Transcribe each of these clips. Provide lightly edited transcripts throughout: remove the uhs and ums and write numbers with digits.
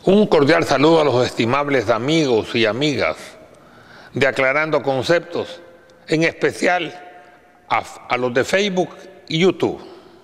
Un cordial saludo a los estimables amigos y amigas de Aclarando Conceptos, en especial a los de Facebook y YouTube.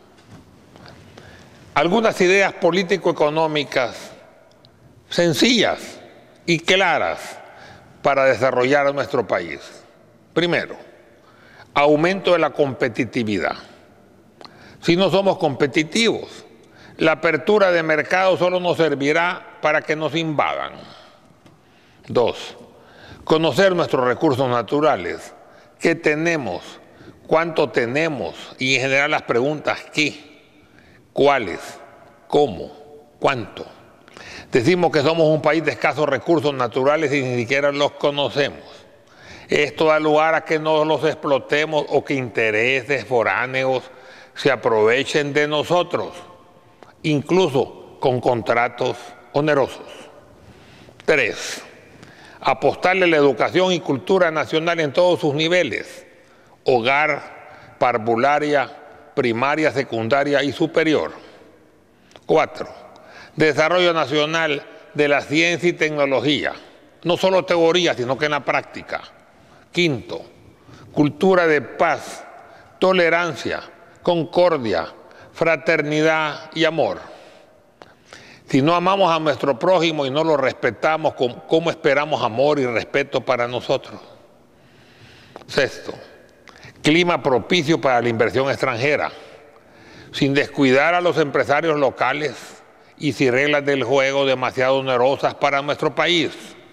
Algunas ideas político-económicas sencillas y claras para desarrollar a nuestro país. Primero, aumento de la competitividad. Si no somos competitivos, la apertura de mercado solo nos servirá para que nos invadan. Dos, conocer nuestros recursos naturales. ¿Qué tenemos? ¿Cuánto tenemos? Y en general las preguntas ¿qué? ¿Cuáles? ¿Cómo? ¿Cuánto? Decimos que somos un país de escasos recursos naturales y ni siquiera los conocemos. Esto da lugar a que no los explotemos o que intereses foráneos se aprovechen de nosotros, incluso con contratos onerosos. 3. Apostarle a la educación y cultura nacional en todos sus niveles: hogar, parvularia, primaria, secundaria y superior. 4. Desarrollo nacional de la ciencia y tecnología, no solo teoría, sino que en la práctica. 5. Cultura de paz, tolerancia, concordia, fraternidad y amor. Si no amamos a nuestro prójimo y no lo respetamos, ¿cómo esperamos amor y respeto para nosotros? 6. Clima propicio para la inversión extranjera, sin descuidar a los empresarios locales y sin reglas del juego demasiado onerosas para nuestro país.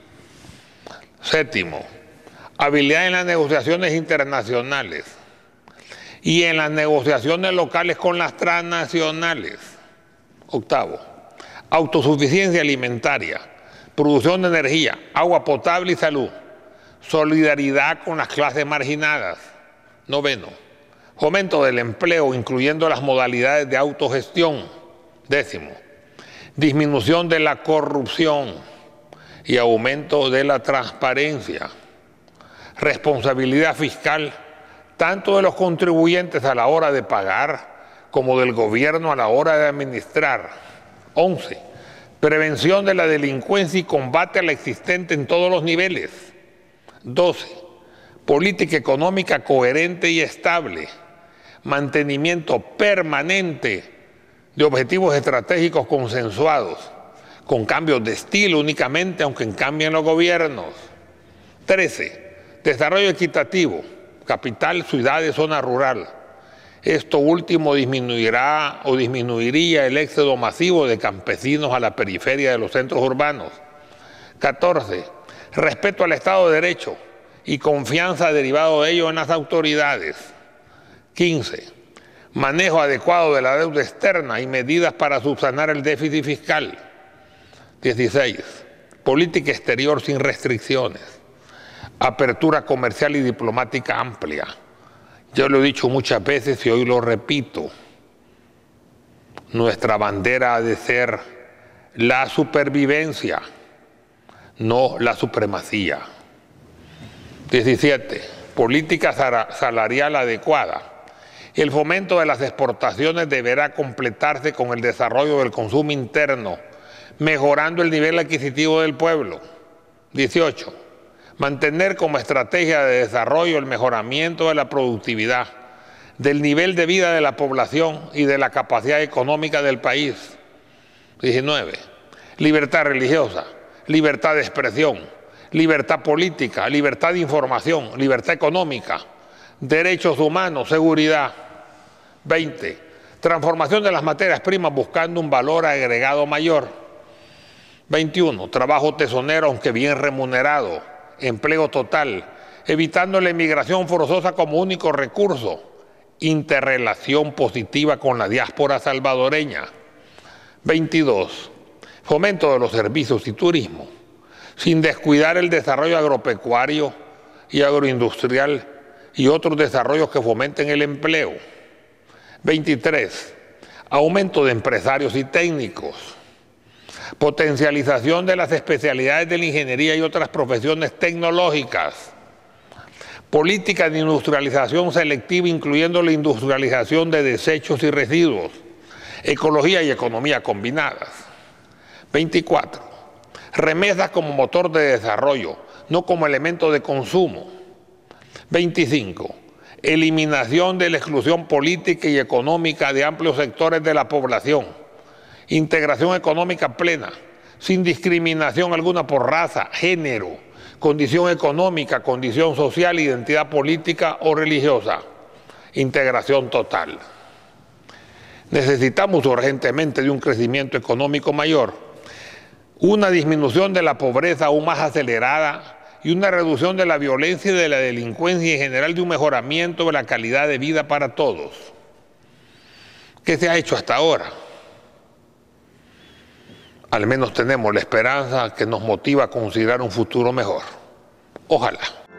7. Habilidad en las negociaciones internacionales y en las negociaciones locales con las transnacionales. 8. Autosuficiencia alimentaria, producción de energía, agua potable y salud. Solidaridad con las clases marginadas. 9. Fomento del empleo, incluyendo las modalidades de autogestión. 10. Disminución de la corrupción y aumento de la transparencia. Responsabilidad fiscal, tanto de los contribuyentes a la hora de pagar como del gobierno a la hora de administrar. 11. Prevención de la delincuencia y combate a la existente en todos los niveles. 12. Política económica coherente y estable. Mantenimiento permanente de objetivos estratégicos consensuados, con cambios de estilo únicamente, aunque cambien los gobiernos. 13. Desarrollo equitativo, capital, ciudades, zona rural. Esto último disminuiría el éxodo masivo de campesinos a la periferia de los centros urbanos. 14. Respeto al Estado de Derecho y confianza derivado de ello en las autoridades. 15. Manejo adecuado de la deuda externa y medidas para subsanar el déficit fiscal. 16. Política exterior sin restricciones. Apertura comercial y diplomática amplia. Yo lo he dicho muchas veces y hoy lo repito. Nuestra bandera ha de ser la supervivencia, no la supremacía. 17. Política salarial adecuada. El fomento de las exportaciones deberá completarse con el desarrollo del consumo interno, mejorando el nivel adquisitivo del pueblo. 18. Mantener como estrategia de desarrollo el mejoramiento de la productividad, del nivel de vida de la población y de la capacidad económica del país. 19. Libertad religiosa, libertad de expresión, libertad política, libertad de información, libertad económica, derechos humanos, seguridad. 20. Transformación de las materias primas buscando un valor agregado mayor. 21. Trabajo tesonero, aunque bien remunerado, empleo total, evitando la inmigración forzosa como único recurso, interrelación positiva con la diáspora salvadoreña. 22. Fomento de los servicios y turismo, sin descuidar el desarrollo agropecuario y agroindustrial y otros desarrollos que fomenten el empleo. 23. Aumento de empresarios y técnicos. Potencialización de las especialidades de la ingeniería y otras profesiones tecnológicas. Política de industrialización selectiva, incluyendo la industrialización de desechos y residuos. Ecología y economía combinadas. 24. Remesas como motor de desarrollo, no como elemento de consumo. 25. Eliminación de la exclusión política y económica de amplios sectores de la población. Integración económica plena, sin discriminación alguna por raza, género, condición económica, condición social, identidad política o religiosa. Integración total. Necesitamos urgentemente de un crecimiento económico mayor, una disminución de la pobreza aún más acelerada y una reducción de la violencia y de la delincuencia y en general de un mejoramiento de la calidad de vida para todos. ¿Qué se ha hecho hasta ahora? Al menos tenemos la esperanza que nos motiva a considerar un futuro mejor. Ojalá.